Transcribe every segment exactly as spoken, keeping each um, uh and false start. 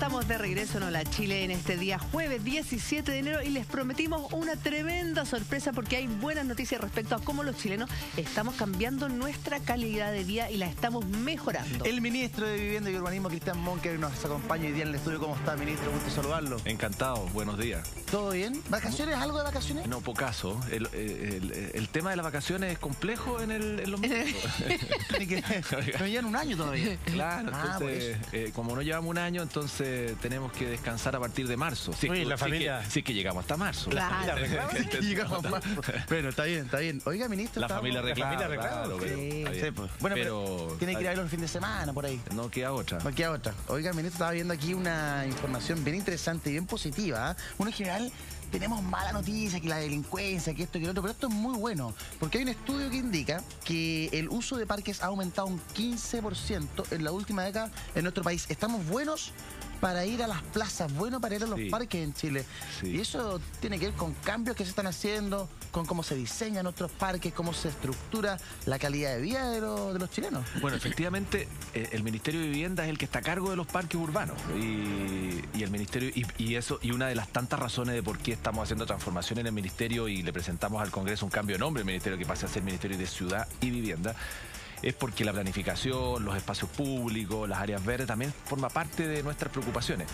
estamos de regreso en Hola Chile en este día jueves diecisiete de enero y les prometimos una tremenda sorpresa porque hay buenas noticias respecto a cómo los chilenos estamos cambiando nuestra calidad de vida y la estamos mejorando. El ministro de Vivienda y Urbanismo, Cristian Monker, nos acompaña hoy día en el estudio. ¿Cómo está, ministro? Gusto saludarlo. Encantado, buenos días. ¿Todo bien? ¿Vacaciones? ¿Algo de vacaciones? No, pocaso. El, el, el, el tema de las vacaciones es complejo en, el, en los médicos. No llevan un año todavía. Claro, ah, entonces, pues. eh, como no llevamos un año, entonces tenemos que descansar a partir de marzo. Sí, Oye, sí, la familia... Sí que, sí que llegamos hasta marzo. Claro. Llegamos a marzo. Bueno, está bien, está bien. Oiga, ministro... La familia reclama. La familia reclama. Claro, pero, Sí. está bien. Sí, pues. Bueno, pero, pero tiene que ir a verlo el fin de semana, por ahí. no queda otra. No queda otra. Oiga, ministro, estaba viendo aquí una información bien interesante y bien positiva. ¿eh? Uno en general... Tenemos mala noticia, que la delincuencia, que esto, que lo otro, pero esto es muy bueno, porque hay un estudio que indica que el uso de parques ha aumentado un quince por ciento en la última década en nuestro país. Estamos buenos para ir a las plazas, bueno para ir a los Sí. parques en Chile. Sí. Y eso tiene que ver con cambios que se están haciendo, con cómo se diseñan nuestros parques, cómo se estructura la calidad de vida de, los, de los chilenos. Bueno, efectivamente, eh, el Ministerio de Vivienda es el que está a cargo de los parques urbanos. Y, y el Ministerio y, y eso y una de las tantas razones de por qué estamos haciendo transformación en el Ministerio y le presentamos al Congreso un cambio de nombre, el Ministerio que pase a ser Ministerio de Ciudad y Vivienda, es porque la planificación, los espacios públicos, las áreas verdes también forma parte de nuestras preocupaciones.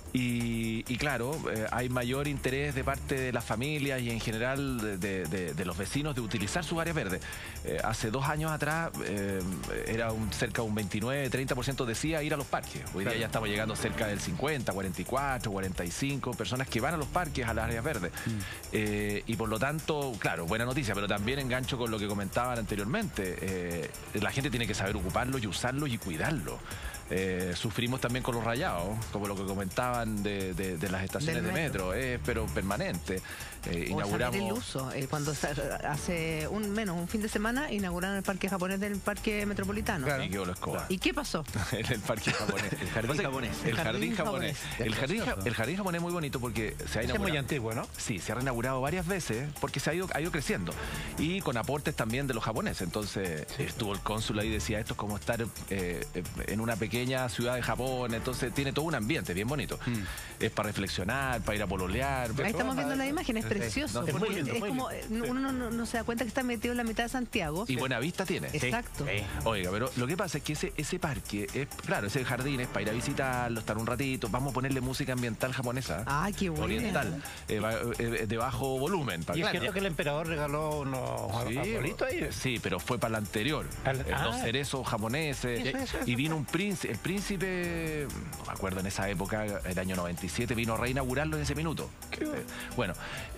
Y, y claro, eh, hay mayor interés de parte de las familias y en general de, de, de, de los vecinos de utilizar sus áreas verdes. Eh, hace dos años atrás eh, era un, cerca de un veintinueve, treinta por ciento decía ir a los parques. Hoy día ya estamos llegando cerca del cincuenta, cuarenta y cuatro, cuarenta y cinco personas que van a los parques, a las áreas verdes. Mm. Eh, y por lo tanto, claro, buena noticia, pero también engancho con lo que comentaban anteriormente. Eh, la gente tiene que saber ocuparlo y usarlo y cuidarlo. Eh, sufrimos también con los rayados, como lo que comentaban de, de, de las estaciones Del de metro, eh, pero permanente. Eh, o inauguramos saber el uso. Eh, cuando se, hace un menos un fin de semana inauguraron el parque japonés del parque metropolitano. Claro. Y quedó la escoba. ¿Y qué pasó? En el parque japonés. El jardín japonés. El jardín japonés. El jardín, el jardín japonés es muy bonito porque se ha inaugurado. Es muy antiguo, ¿no? Sí, se ha reinaugurado varias veces porque se ha ido, ha ido creciendo. Y con aportes también de los japoneses. Entonces sí. estuvo el cónsul ahí y decía, esto es como estar eh, en una pequeña ciudad de Japón. Entonces tiene todo un ambiente bien bonito. Mm. Es para reflexionar, para ir a pololear. Ahí estamos viendo la imagen, es precioso. No, es porque muy lindo, es muy como, lindo. uno no, no, no se da cuenta que está metido en la mitad de Santiago. Y buena vista tiene. Exacto. Sí. Oiga, pero lo que pasa es que ese, ese parque, es, claro, ese jardín es para ir a visitarlo, estar un ratito. Vamos a ponerle música ambiental japonesa. Ah, qué bueno. Oriental. Eh, eh, de bajo volumen. Para y es cierto que el emperador regaló unos sí, arbolitos ahí. Sí, pero fue para la anterior. Al, eh, ah, los cerezos japoneses. Eso, eso, eso, y vino un príncipe, el príncipe, no me acuerdo en esa época, el año noventa y siete, vino a reinaugurarlo en ese minuto. Eh, bueno,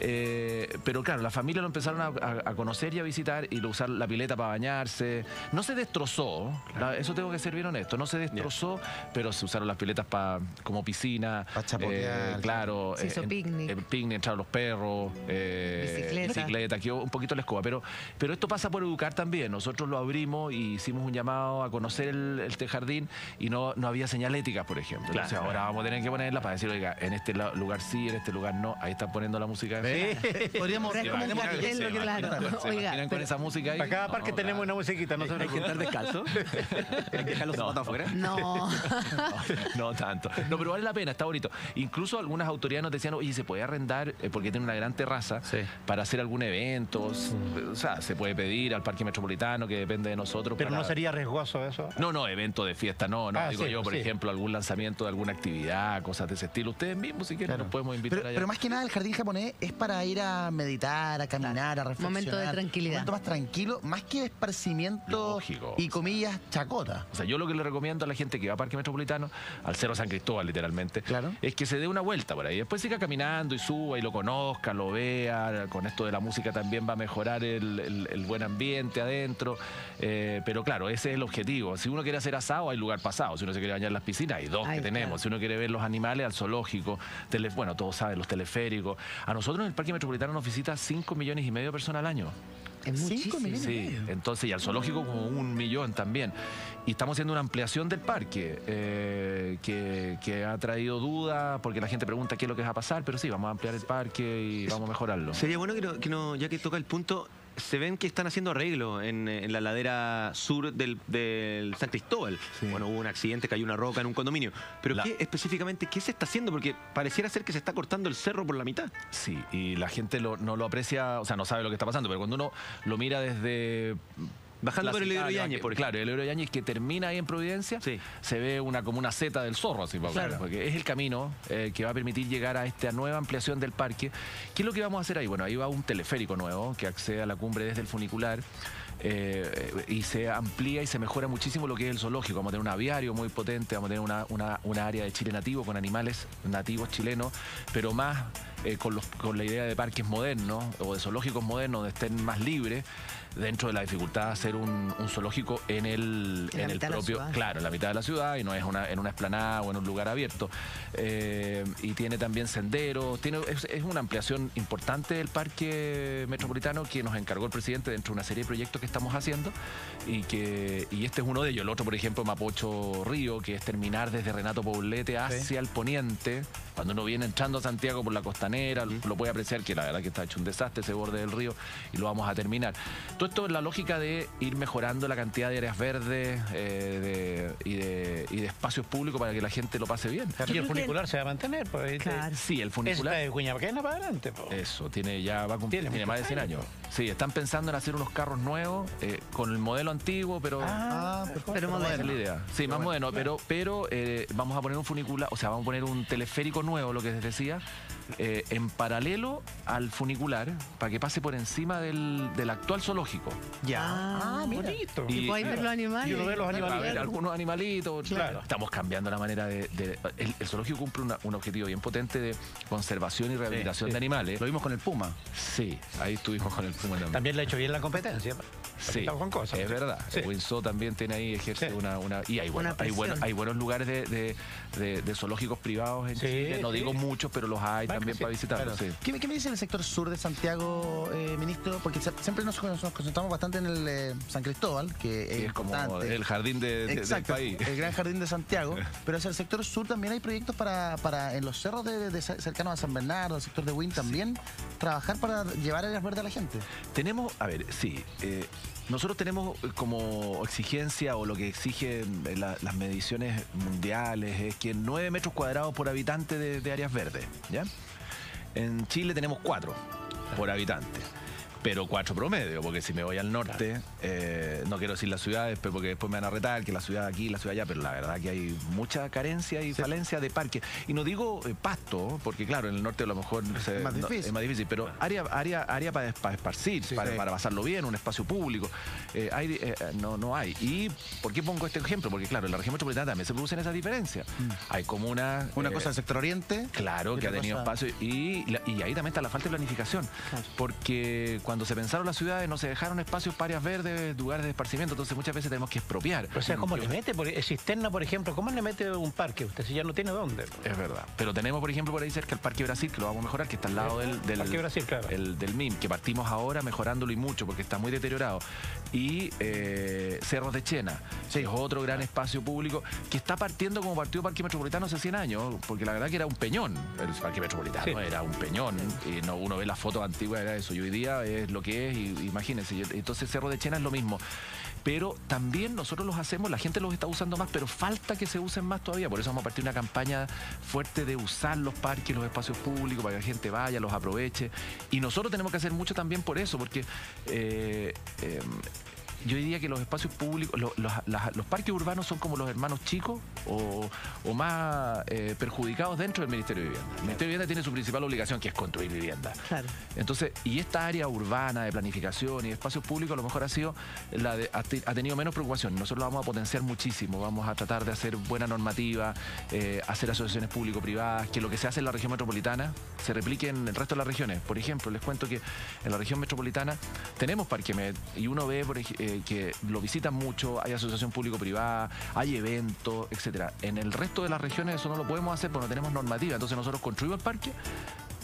eh, pero claro, la familia lo empezaron a, a, a conocer y a visitar y lo usar la pileta para bañarse. No se destrozó, la, eso tengo que ser bien honesto, no se destrozó, yeah. pero se usaron las piletas para como piscina. Para chapotear. Eh, claro. Se hizo en, picnic. En picnic entraron los perros. Eh, bicicleta. Bicicleta, quedó un poquito la escoba. Pero, pero esto pasa por educar también. Nosotros lo abrimos y hicimos un llamado a conocer el, este jardín y no, no había señaléticas, por ejemplo. Claro. Entonces ahora vamos a tener que ponerla para decir, oiga, en este lugar sí, en este lugar no. Ahí están poniendo la música. ¿Eh? Podríamos ser como un cartel, claro. Oiga, con pero... esa música ahí. Para cada parque no, tenemos claro. una musiquita, no se ¿Hay que estar descalzo? ¿Hay que dejar los zapatos afuera? No. no. No tanto. No, pero vale la pena, está bonito. Incluso algunas autoridades nos decían, oye, se puede arrendar, eh, porque tiene una gran terraza, sí. para hacer algún evento. Mm. O sea, se puede pedir al Parque Metropolitano, que depende de nosotros. Pero para... no sería riesgoso eso. No, no, evento de fiesta, no, no. Ah, digo sí, yo, por sí. ejemplo, algún lanzamiento de alguna actividad, cosas de ese estilo. Ustedes mismos, si quieren, claro. nos podemos invitar pero, allá. Pero más que nada, el jardín japonés es para ir a meditar, a caminar, a reflexionar. Momento de tranquilidad. Un momento más tranquilo, más que esparcimiento. Lógico. Y comillas, chacota. O sea, yo lo que le recomiendo a la gente que va a Parque Metropolitano, al Cerro San Cristóbal, literalmente, claro. es que se dé una vuelta por ahí. Después siga caminando y suba y lo conozca, lo vea. Con esto de la música también va a mejorar el, el, el buen ambiente adentro. Eh, pero claro, ese es el objetivo. Si uno quiere hacer asado, hay lugar pasado. Si uno se quiere bañar en las piscinas, hay dos Ay, que tenemos. Claro. Si uno quiere ver los animales, al zoológico. Tele, bueno, todos saben, los teleféricos. A nosotros en el Parque Metropolitano nos visita cinco millones y medio de personas al año. Es muchísimo. Sí, entonces, y al zoológico como un millón también. Y estamos haciendo una ampliación del parque eh, que, que ha traído dudas porque la gente pregunta qué es lo que va a pasar, pero sí, vamos a ampliar el parque y vamos a mejorarlo. Sería bueno que no, que no ya que toca el punto, se ven que están haciendo arreglo en, en la ladera sur del, del San Cristóbal. Sí. Bueno, hubo un accidente, cayó una roca en un condominio. Pero La- ¿qué específicamente qué se está haciendo? Porque pareciera ser que se está cortando el cerro por la mitad. Sí, y la gente lo- no lo aprecia, o sea, no sabe lo que está pasando, pero cuando uno lo mira desde... Bajando por el Plaza Ibero Italia, Yáñez, que- por Claro, el Ibero Yáñez que termina ahí en Providencia, Sí. se ve una como una seta del zorro, así para Claro. hablar, porque es el camino eh, que va a permitir llegar a esta nueva ampliación del parque. ¿Qué es lo que vamos a hacer ahí? Bueno, ahí va un teleférico nuevo que accede a la cumbre desde el funicular. eh, y se amplía y se mejora muchísimo lo que es el zoológico. Vamos a tener un aviario muy potente, vamos a tener una, una, una área de Chile nativo con animales nativos chilenos, pero más eh, con, los, con la idea de parques modernos o de zoológicos modernos donde estén más libres, dentro de la dificultad de hacer un, un zoológico en el, En la en el mitad de la propio, ciudad. claro, en la mitad de la ciudad y no es una, en una explanada o en un lugar abierto. Eh, y tiene también senderos, tiene, es, es una ampliación importante del parque metropolitano que nos encargó el presidente dentro de una serie de proyectos que estamos haciendo y que y este es uno de ellos. El otro, por ejemplo, Mapocho Río, que es terminar desde Renato Poblete hacia el poniente. Cuando uno viene entrando a Santiago por la costanera, lo, lo puede apreciar que la verdad que está hecho un desastre ese borde del río y lo vamos a terminar. Todo esto es la lógica de ir mejorando la cantidad de áreas verdes eh, de- y, de, y de espacios públicos para que la gente lo pase bien. Y creo el que- funicular se va a mantener. Pues, Claro. Sí, el Es funicular. de Cuñapaquena para adelante. Pues. Eso, tiene ya va a cumplir, Tiene tiene, muchos más de cien años. años. Sí, están pensando en hacer unos carros nuevos eh, con el modelo antiguo, pero Ah, perfecto. Pero esa moderno. es la idea. Sí, más moderno, pero, pero eh, vamos a poner un funicular, o sea, vamos a poner un teleférico nuevo, lo que les decía, eh, en paralelo al funicular, para que pase por encima del, del actual zoológico. Ya. Ah, Ah, bonito. Y Y- puedes ver los animales. Y uno ve los Va a haber animales. algunos animalitos. Claro. Estamos cambiando la manera de... de- el, el zoológico cumple una- un objetivo bien potente de conservación y rehabilitación sí. de animales. Lo vimos con el Puma. Sí, ahí estuvimos con el Puma también. También le ha hecho bien la competencia. pues. Sí, Estamos con cosas. es verdad. Sí. Winsor también tiene ahí, ejerce Sí. una, una... Y hay, bueno, Una hay, buenos, presión. hay buenos lugares de, de- de- de zoológicos privados en Sí, Chile. No sí. digo muchos, pero los hay Bueno, también sí, para visitarlos. Claro. Sí. ¿Qué, me- qué me dice el sector sur de Santiago, eh, ministro? Porque se- siempre nos, nos concentramos bastante en el eh, San Cristóbal, que es, Que es como importante. el jardín de, de- Exacto, del país. el gran jardín de Santiago. Pero hacia el sector sur también hay proyectos para, para en los cerros de, de- cercanos a San Bernardo, el sector de Wynn también, trabajar para llevar áreas verdes a la gente. Tenemos, a ver, sí, eh, nosotros tenemos eh, como exigencia o lo que exigen eh, la- las mediciones mundiales es que nueve metros cuadrados por habitante de, de áreas verdes, ¿ya? En Chile tenemos cuatro por habitante. Pero cuatro promedio, porque si me voy al norte, eh, no quiero decir las ciudades, pero porque después me van a retar que la ciudad aquí, la ciudad allá, pero la verdad que hay mucha carencia y falencia de parques. Y no digo eh, pasto, porque claro, en el norte a lo mejor se- Es más no- difícil. es más difícil, pero área, área, área para, para esparcir, para, sí. para pasarlo bien, un espacio público, eh, hay, eh, no, no hay. ¿Y por qué pongo este ejemplo? Porque claro, en la región metropolitana también se producen esas diferencias. Hay comunas... Mm. Una eh, cosa del sector oriente. Claro, y que ha otra tenido cosa- espacio y, la- y ahí también está la falta de planificación. Porque cuando se pensaron las ciudades no se dejaron espacios para áreas verdes, lugares de esparcimiento, entonces muchas veces tenemos que expropiar. O sea, ¿cómo le mete? Por, Cisterna, por ejemplo, ¿cómo le mete un parque usted si ya no tiene dónde? Es verdad. Pero tenemos, por ejemplo, por ahí cerca el Parque Brasil, que lo vamos a mejorar, que está al lado del, del, Parque Brasil, claro. el- del M I M, que partimos ahora mejorándolo y mucho, porque está muy deteriorado. Y eh, Cerros de Chena, que es otro gran espacio público, que está partiendo como partido Parque Metropolitano hace cien años, porque la verdad que era un peñón, el Parque Metropolitano Sí. era un peñón, y no, uno ve las fotos antiguas, era eso, y hoy día es lo que es, y imagínense, y entonces Cerro de Chena es lo mismo. Pero también nosotros los hacemos, la gente los está usando más, pero falta que se usen más todavía. Por eso vamos a partir de una campaña fuerte de usar los parques, los espacios públicos, para que la gente vaya, los aproveche. Y nosotros tenemos que hacer mucho también por eso, porque eh, eh, yo diría que los espacios públicos, lo- los, las- los parques urbanos son como los hermanos chicos o, o más eh, perjudicados dentro del Ministerio de Vivienda. El Ministerio de Vivienda tiene su principal obligación, que es construir vivienda. Claro. Entonces, y esta área urbana de planificación y de espacios públicos a lo mejor ha sido la de, ha, te- ha tenido menos preocupación. Nosotros lo vamos a potenciar muchísimo, vamos a tratar de hacer buena normativa, eh, hacer asociaciones público-privadas, que lo que se hace en la región metropolitana se replique en el resto de las regiones. Por ejemplo, les cuento que en la región metropolitana tenemos Parque Met y uno ve por ej- eh, que lo visitan mucho, hay asociación público-privada, hay eventos, etcétera. En el resto de las regiones eso no lo podemos hacer porque no tenemos normativa. Entonces nosotros construimos el parque,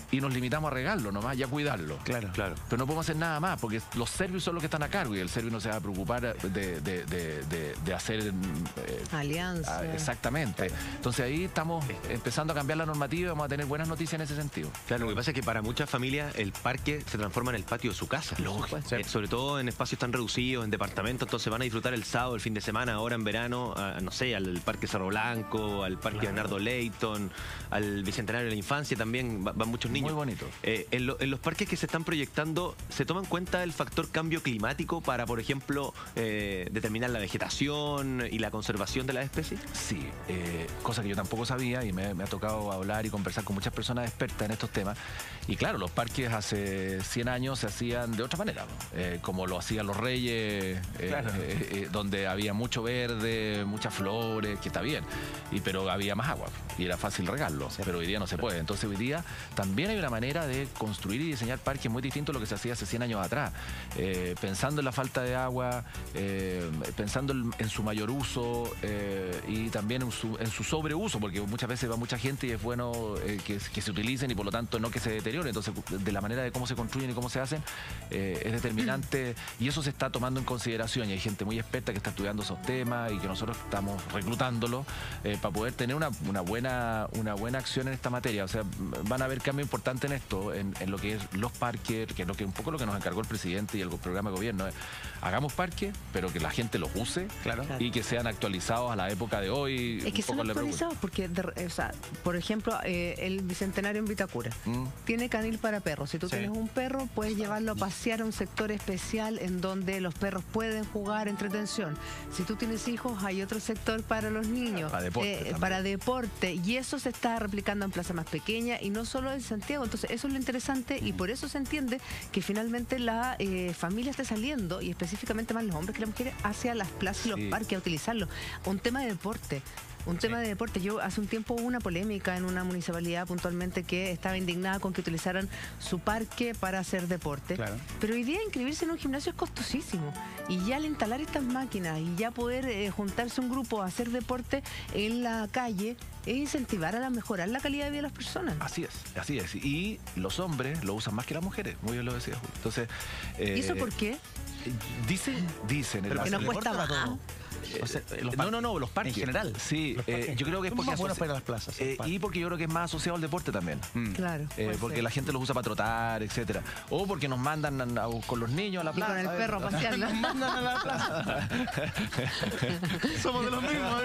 y nos limitamos a regarlo nomás y a cuidarlo. Claro, claro. Pero no podemos hacer nada más, porque los serbios son los que están a cargo y el serbio no se va a preocupar de, de, de, de, de hacer... Eh, alianza. Exactamente. Entonces ahí estamos empezando a cambiar la normativa y vamos a tener buenas noticias en ese sentido. Claro, lo que pasa es que para muchas familias el parque se transforma en el patio de su casa. Lógico. Eh, sobre todo en espacios tan reducidos, en departamentos, entonces van a disfrutar el sábado, el fin de semana, ahora en verano, a, no sé, al Parque Cerro Blanco, al Parque claro. Bernardo Leighton, al Bicentenario de la Infancia también, van va muchos niños. Muy bonito. Eh, en, lo, en los parques que se están proyectando, ¿se toma en cuenta el factor cambio climático para, por ejemplo, eh, determinar la vegetación y la conservación de las especies? Sí, eh, cosa que yo tampoco sabía y me, me ha tocado hablar y conversar con muchas personas expertas en estos temas. Y claro, los parques hace cien años se hacían de otra manera, ¿no? eh, como lo hacían los reyes, eh, claro. eh, eh, donde había mucho verde, muchas flores, que está bien, y, pero había más agua y era fácil regarlo, sí. Pero hoy día no se puede. Entonces hoy día también hay una manera de construir y diseñar parques muy distinto a lo que se hacía hace cien años atrás, eh, pensando en la falta de agua, eh, pensando en, en su mayor uso eh, y también en su, en su sobreuso, porque muchas veces va mucha gente y es bueno eh, que, que se utilicen y por lo tanto no que se deteriore. Entonces de la manera de cómo se construyen y cómo se hacen eh, es determinante y eso se está tomando en consideración y hay gente muy experta que está estudiando esos temas y que nosotros estamos reclutándolo eh, para poder tener una, una, buena, una buena acción en esta materia. O sea, van a haber cambio importante en esto, en, en lo que es los parques, que es lo que un poco lo que nos encargó el presidente y el programa de gobierno. Es, hagamos parques, pero que la gente los use claro. y que sean actualizados a la época de hoy. Es que son actualizados porque, de, o sea, por ejemplo, eh, el Bicentenario en Vitacura mm. tiene canil para perros. Si tú sí. tienes un perro, puedes llevarlo a pasear a un sector especial en donde los perros pueden jugar, entretención. Si tú tienes hijos, hay otro sector para los niños, para deporte, eh, para deporte, y eso se está replicando en plazas más pequeñas y no solo en Santiago. Entonces eso es lo interesante y por eso se entiende que finalmente la eh, familia esté saliendo, y específicamente más los hombres que las mujeres, hacia las plazas y los sí. parques a utilizarlo. Un tema de deporte. Un tema sí. de deporte. Yo hace un tiempo hubo una polémica en una municipalidad puntualmente que estaba indignada con que utilizaran su parque para hacer deporte. Claro. Pero hoy día inscribirse en un gimnasio es costosísimo. Y ya al instalar estas máquinas y ya poder eh, juntarse un grupo a hacer deporte en la calle es incentivar a la mejorar la calidad de vida de las personas. Así es, así es. Y los hombres lo usan más que las mujeres. Muy bien lo decía Julio. Entonces, eh, ¿y eso por qué? Dicen, dicen. Porque no cuesta más. O sea, los no, no, no, los parques. En general. Sí, eh, yo creo que es porque... Son más buenos para las plazas. Eh, y porque yo creo que es más asociado al deporte también. Mm. Claro. Eh, porque ser. La gente los usa para trotar, etcétera. O porque nos mandan a, a, con los niños a la plaza. Y con el perro paseando. Nos mandan a la plaza. Somos de los mismos.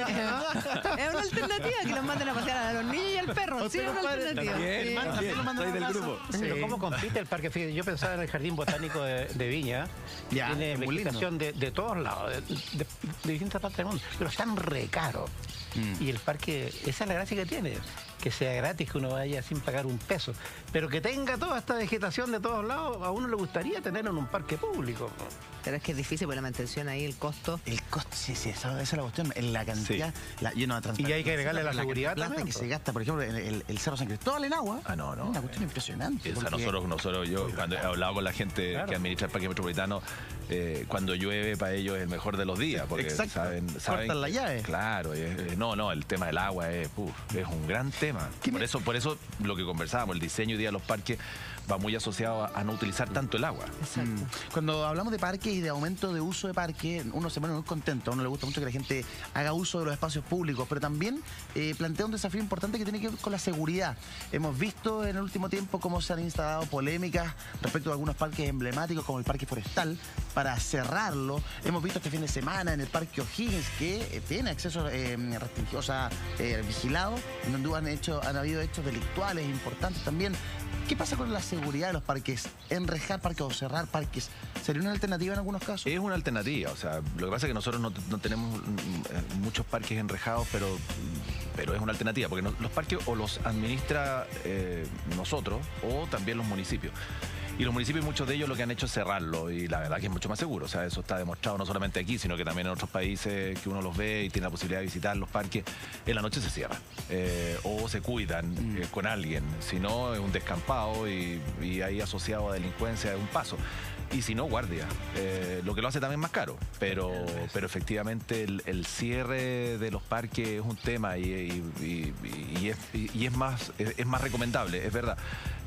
Es una alternativa que los manden a pasear a los niños y al perro. Sí, es una alternativa. Bien, sí. Bien, soy del grupo. Sí. Pero ¿cómo compite el parque? Fíjate, yo pensaba en el Jardín Botánico de, de Viña. Ya, tiene vegetación de, de todos lados, de, de, de distintas partes del mundo. Pero están re caros. Mm. Y el parque, esa es la gracia que tiene, que sea gratis, que uno vaya sin pagar un peso, pero que tenga toda esta vegetación de todos lados. A uno le gustaría tenerlo en un parque público. Pero es que es difícil por la mantención ahí, el costo. El costo, sí, sí, esa, esa es la cuestión, en la cantidad, sí. la, yo no, y hay que agregarle la, la seguridad la también, que se gasta, por ejemplo, en el, el Cerro San Cristóbal en agua. Ah, no, no. Es una cuestión eh, impresionante. Porque... nosotros, nosotros, yo cuando he hablado con la gente claro. que administra el Parque Metropolitano, eh, cuando llueve para ellos es el mejor de los días, porque exacto. saben, saben cortan la llave. Claro, es, no, no, el tema del agua es, uf, es un gran tema. Por me... eso, por eso lo que conversábamos, el diseño hoy día de los parques va muy asociado a, a no utilizar tanto el agua. Exacto. Mm. Cuando hablamos de parques y de aumento de uso de parques, uno se pone muy contento, a uno le gusta mucho que la gente haga uso de los espacios públicos, pero también eh, plantea un desafío importante que tiene que ver con la seguridad. Hemos visto en el último tiempo cómo se han instalado polémicas respecto a algunos parques emblemáticos como el Parque Forestal para cerrarlo. Hemos visto este fin de semana en el Parque O'Higgins que eh, tiene acceso eh, restringido, o sea, eh, vigilado, en donde han, hecho, han habido hechos delictuales importantes también. ¿Qué pasa con la seguridad de los parques? ¿Enrejar parques o cerrar parques sería una alternativa en algunos casos? Es una alternativa, o sea, lo que pasa es que nosotros no, no tenemos muchos parques enrejados, pero, pero es una alternativa, porque no, los parques o los administra eh, nosotros o también los municipios. Y los municipios, muchos de ellos lo que han hecho es cerrarlo, y la verdad que es mucho más seguro. O sea, eso está demostrado no solamente aquí, sino que también en otros países que uno los ve y tiene la posibilidad de visitar los parques. En la noche se cierran eh, o se cuidan mm. eh, con alguien. Si no, es un descampado y, y ahí asociado a delincuencia es un paso. Y si no, guardia. Eh, lo que lo hace también más caro. Pero, pero efectivamente el, el cierre de los parques es un tema y, y, y, y, es, y es, más, es, es más recomendable, es verdad.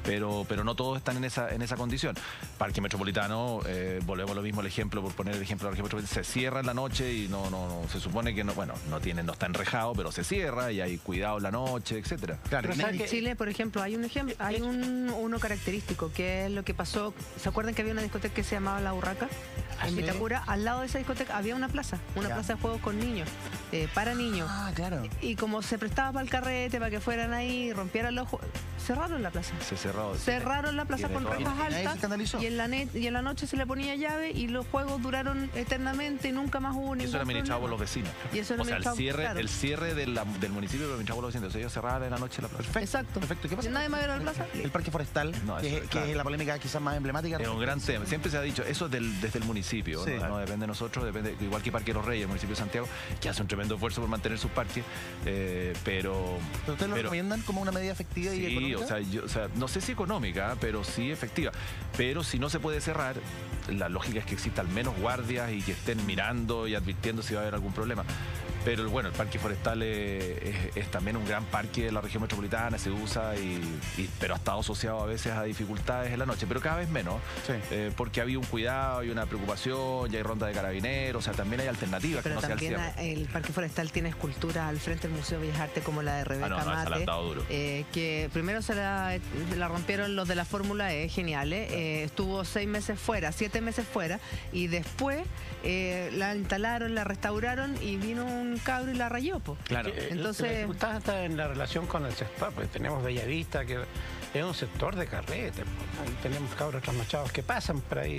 pero, pero no todos están en esa, en esa condición. Parque Metropolitano, eh, volvemos a lo mismo el ejemplo, por poner el ejemplo del Parque Metropolitano, se cierra en la noche y no, no, no se supone que no, bueno, no tiene, no está enrejado, pero se cierra y hay cuidado en la noche, etcétera. Claro, en Chile, por ejemplo, hay un ejemplo, hay un uno característico, que es lo que pasó. ¿Se acuerdan que había una discoteca que se llamaba La Urraca? En Vitacura, al lado de esa discoteca había una plaza, una ya. plaza de juegos con niños, eh, para niños. Ah, claro. Y como se prestaba para el carrete, para que fueran ahí, rompieran los juegos, cerraron la plaza. Se cerró. Cerraron la plaza con rejas altas y en, la y en la noche se le ponía llave y los juegos duraron eternamente y nunca más hubo ningún Eso era administrado por los vecinos. Y eso o sea, el cierre, claro. el cierre de la, del municipio lo administraba por los vecinos. Entonces ellos cerraban en la noche la plaza. Perfecto. Exacto. Perfecto. ¿Qué pasa? ¿Nadie más vio la plaza? El parque forestal, no, que, es, claro. que es la polémica quizás más emblemática. Es un gran tema. Siempre se ha dicho, eso del, desde el municipio, sí, ¿no? Claro. No depende de nosotros, depende, igual que Parque Los Reyes, el municipio de Santiago, que hace un tremendo esfuerzo por mantener sus parques, eh, pero... ¿Pero ustedes lo pero, recomiendan como una medida efectiva sí, y económica? O sea, yo, o sea, no sé si económica, pero sí efectiva. Pero si no se puede cerrar, la lógica es que exista al menos guardias y que estén mirando y advirtiendo si va a haber algún problema. Pero bueno, el parque forestal es, es, es también un gran parque de la región metropolitana, se usa, y, y, pero ha estado asociado a veces a dificultades en la noche, pero cada vez menos, sí. eh, porque había un cuidado, hay una preocupación, ya hay ronda de carabineros, o sea, también hay alternativas. Pero que no también sea el, el parque forestal tiene esculturas al frente del Museo Bellas Artes como la de Rebeca ah, no, no, Mate, duro. Eh, que primero se la, la rompieron los de la Fórmula E, geniales, claro. eh, estuvo seis meses fuera, siete meses fuera, y después eh, la instalaron, la restauraron y vino un cabro y la rayó. Po. Claro. Entonces, la dificultad está en la relación con el sector, porque tenemos Bellavista, que es un sector de carrete, tenemos cabros trasnochados que pasan por ahí.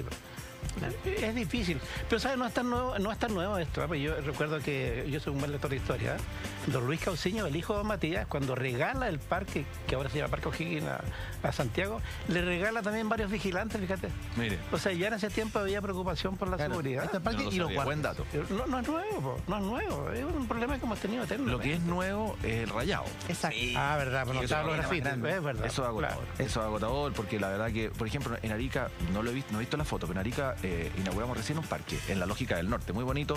Es difícil, pero ¿sabes? No es tan nuevo, no es tan nuevo esto. ¿eh? Yo recuerdo que yo soy un buen lector de historia. ¿eh? Don Luis Cauciño, el hijo de don Matías, cuando regala el parque, que ahora se llama Parque O'Higgins, a, a Santiago, le regala también varios vigilantes, fíjate. Mire. O sea, ya en ese tiempo había preocupación por la claro, seguridad. Este parque no y los buen dato. No, no es nuevo, no es nuevo. Es un problema que hemos tenido eterno. Lo que es nuevo es el rayado. Exacto. Sí. Ah, verdad, pero no estaba los grafitis. Es verdad. Eso es agotador. Claro. Eso es agotador porque la verdad que, por ejemplo, en Arica, no lo he visto, no he visto la foto, pero en Arica eh, inauguramos recién un parque en la lógica del norte, muy bonito,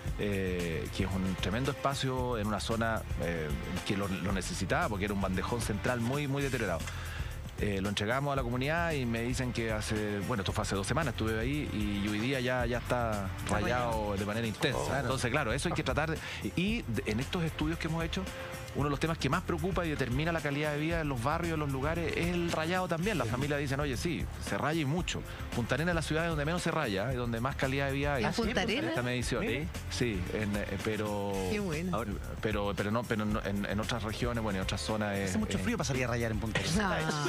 eh, que es un tremendo espacio en una zona eh, que lo, lo necesitaba porque era un bandejón central muy, muy deteriorado. Eh, lo entregamos a la comunidad y me dicen que hace, bueno, esto fue hace dos semanas, estuve ahí y hoy día ya, ya está rayado de manera intensa. Oh, claro. Entonces, claro, eso hay que tratar de, y de, en estos estudios que hemos hecho, uno de los temas que más preocupa y determina la calidad de vida en los barrios, en los lugares, es el rayado también. Las familias dicen, oye, sí, se raya y mucho. Punta Arenas es la ciudad donde menos se raya y donde más calidad de vida hay. ¿A Punta Arenas? Esta medición. ¿Sí? Sí, en, eh, pero... Qué bueno. Ahora, pero, pero no, pero no, en, en otras regiones, bueno, en otras zonas... Hace es, mucho frío para salir a rayar en Punta Arenas.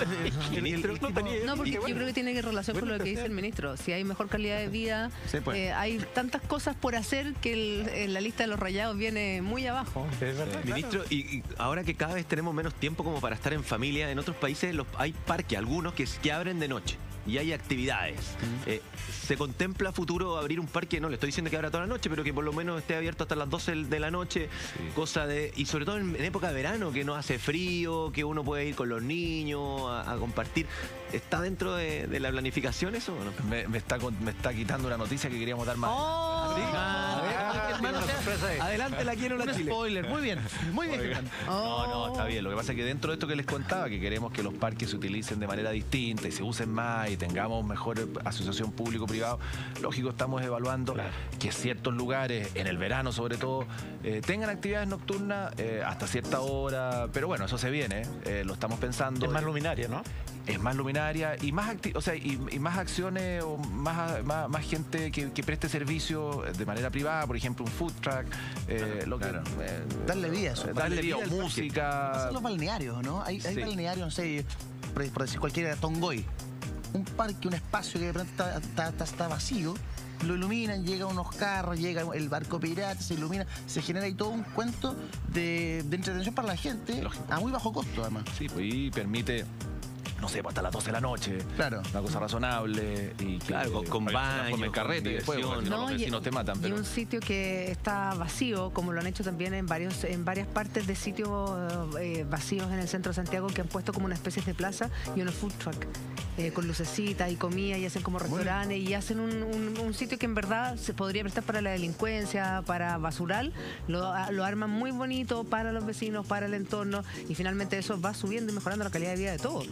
No, porque yo creo que tiene que relación con lo que dice el ministro. Si hay mejor calidad de vida, sí, pues. eh, hay tantas cosas por hacer que el, en la lista de los rayados viene muy abajo. Sí, es verdad, sí. Ministro, y, y ahora que cada vez tenemos menos tiempo como para estar en familia, en otros países los, hay parques, algunos que, que abren de noche y hay actividades. Uh-huh. eh, ¿Se contempla a futuro abrir un parque? No le estoy diciendo que abra toda la noche, pero que por lo menos esté abierto hasta las doce de la noche, sí. cosa de... Y sobre todo en, en época de verano, que no hace frío, que uno puede ir con los niños a, a compartir. ¿Está dentro de, de la planificación eso o no? Me, me, está, me está quitando una noticia que queríamos dar más. Oh, ¿sí? ah, ah, hermano, adelante la quiero la Chile. Spoiler, muy bien, muy bien. Muy bien. Oh. No, no, está bien. Lo que pasa es que dentro de esto que les contaba, que queremos que los parques se utilicen de manera distinta y se usen más y tengamos mejor asociación público-privado, lógico, estamos evaluando claro. que ciertos lugares, en el verano sobre todo, eh, tengan actividades nocturnas eh, hasta cierta hora, pero bueno, eso se viene, eh, lo estamos pensando. Es más luminaria, ¿no? Es más luminaria y más acti o sea, y, y más acciones o más, más, más gente que, que preste servicio de manera privada, por ejemplo, un food truck, eh, claro, lo que, claro. Eh, darle vida a eso. Darle vida, o música. Son los balnearios, ¿no? Hay, hay sí. balnearios, no sé, por, por decir cualquiera, Tongoy. Un parque, un espacio que de pronto está, está, está, está vacío, lo iluminan, llegan unos carros, llega el barco pirata, se ilumina, se genera ahí todo un cuento de, de entretención para la gente, lógico, a muy bajo costo además. Sí, pues y permite, no sé, hasta las doce de la noche. Claro. Una cosa razonable. Y que, claro, con, con baño, en carrete, después, no, no, los vecinos y, te matan. Pero... y un sitio que está vacío, como lo han hecho también en varios en varias partes de sitios eh, vacíos en el centro de Santiago, que han puesto como una especie de plaza y unos food truck. Eh, con lucecitas y comida y hacen como restaurantes y hacen un, un, un sitio que en verdad se podría prestar para la delincuencia, para basural, lo, lo arman muy bonito para los vecinos, para el entorno y finalmente eso va subiendo y mejorando la calidad de vida de todos.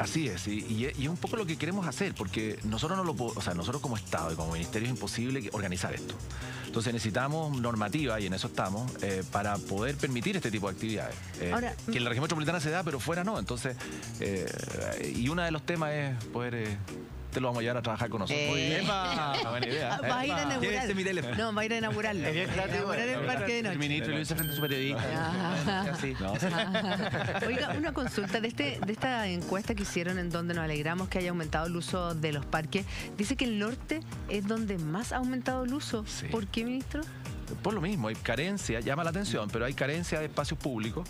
Así es, y, y, y es un poco lo que queremos hacer, porque nosotros no lo podemos, o sea, nosotros como Estado y como Ministerio es imposible organizar esto. Entonces necesitamos normativa, y en eso estamos, eh, para poder permitir este tipo de actividades. Eh, Ahora, que en la región metropolitana se da, pero fuera no. Entonces, eh, y uno de los temas es poder... Eh, te lo vamos a llevar a trabajar con nosotros. Eh. Muy bien. Epa, buena idea. Va a ir a inaugurar. mi teléfono. No, va a ir a inaugurarlo. Es bien creativo, Inaugurar el es parque de El noche. ministro lo hizo frente a su periodista. Ah. Así. No, sí. Oiga, una consulta de este de esta encuesta que hicieron en donde nos alegramos que haya aumentado el uso de los parques. Dice que el norte es donde más ha aumentado el uso. Sí. ¿Por qué, ministro? Por lo mismo, hay carencia, llama la atención, pero hay carencia de espacios públicos.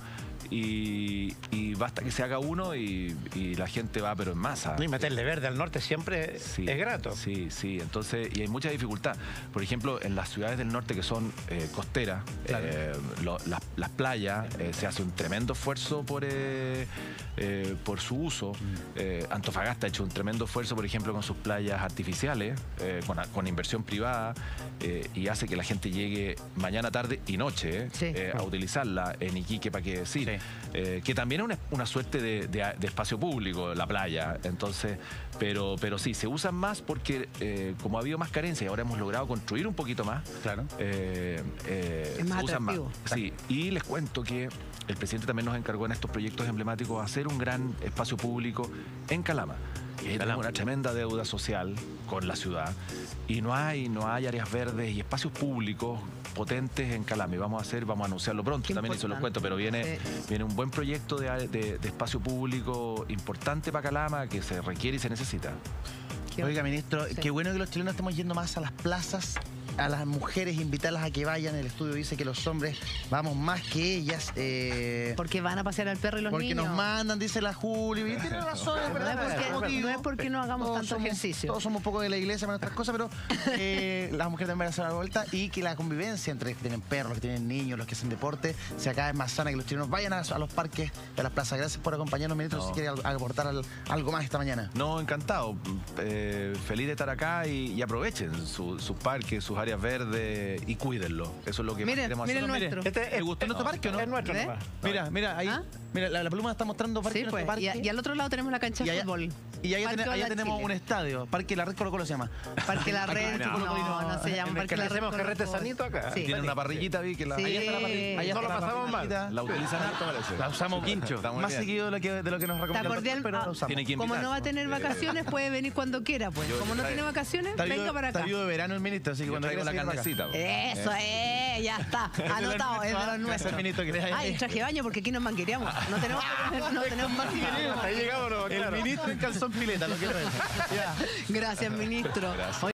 Y, y basta que se haga uno y, y la gente va, pero en masa. Y meterle verde al norte siempre Sí, es grato. Sí, sí. Entonces, y hay mucha dificultad. Por ejemplo, en las ciudades del norte que son eh, costeras, Claro. eh, lo- las, las playas, eh, se hace un tremendo esfuerzo por, eh, eh, por su uso. Eh, Antofagasta ha hecho un tremendo esfuerzo, por ejemplo, con sus playas artificiales, eh, con, con inversión privada, eh, y hace que la gente llegue mañana, tarde y noche eh, Sí. eh, a utilizarla. En Iquique, para qué decir. Sí. Eh, que también es una, una suerte de, de- de espacio público, la playa. Entonces, pero, pero sí, se usan más porque eh, como ha habido más carencia y ahora hemos logrado construir un poquito más, Claro. eh, eh, Es más se usan atractivo. Sí, y les cuento que el presidente también nos encargó en estos proyectos emblemáticos hacer un gran espacio público en Calama. Y ahí tenemos una tremenda deuda social con la ciudad. Y no hay, no hay áreas verdes y espacios públicos potentes en Calama. Y vamos a hacer, vamos a anunciarlo pronto, Qué también eso lo importante. cuento, pero viene, Sí. viene un buen proyecto de, de- de espacio público importante para Calama que se requiere y se necesita. Qué Oiga, ministro, Sí. qué bueno que los chilenos estemos yendo más a las plazas, a las mujeres, invitarlas a que vayan. El estudio dice que los hombres vamos más que ellas. eh, Porque van a pasear al perro y los porque niños. nos mandan, dice la Juli. Y tiene razón, es No verdad. es por ese porque, motivo. no es porque no hagamos Todos tanto somos- ejercicio. Todos somos un poco de la iglesia para nuestras cosas, pero eh, las mujeres también van a hacer la vuelta y que la convivencia entre los que tienen perros, los que tienen niños, los que hacen deporte, sea cada vez más sana, que los chilenos vayan a, a los parques, a las plazas. Gracias por acompañarnos, ministro. No. Si quiere al- aportar al- algo más esta mañana. No, encantado. Eh, feliz de estar acá y, y aprovechen su- sus parques, sus áreas verdes y cuídenlo. Eso es lo que más Miren, queremos miren hacer. el nuestro. Este ¿Te gustó nuestro parque o no? Es nuestro ¿Eh? nomás. Mira, mira, ahí. ¿Ah? Mira, la, la pluma está mostrando parque Sí, nuestro pues. parque. Y, a- y al otro lado tenemos la cancha Y de allá- fútbol. Y allá, Parque ten- allá Hola tenemos Chile. un estadio, Parque La Red Colo Colo se llama. Parque La Red. no. No, no se llama En el Parque La Red. hacemos Colo carrete Colo. sanito acá. Sí. Tienen una parrillita, vi que la, Sí. allá está la parrilla. Allá No está lo la pasamos mal. parrillita. La utilizan harto, parece. La usamos Quincho. Está muy más bien. seguido de lo que, de lo que nos Está recomienda el cordial. doctor, pero Ah, la usamos. Tiene que Como no va a invitarnos. tener vacaciones, puede venir cuando quiera, pues. Yo- Como no está tiene bien. vacaciones, Está venga vivo- para Está acá. vivo de verano el ministro, así que Yo cuando traigo la quiera seguir por acá. carnecita. po. Eso es, ya está. Anotado, es de los Gracias, nuestros. ministro, que le haya- Ay, traje de baño porque aquí nos manguereamos. No tenemos, no tenemos más Ahí llegamos, El claro. ministro en calzón pileta, lo quiero ver. Ya. Gracias, ministro.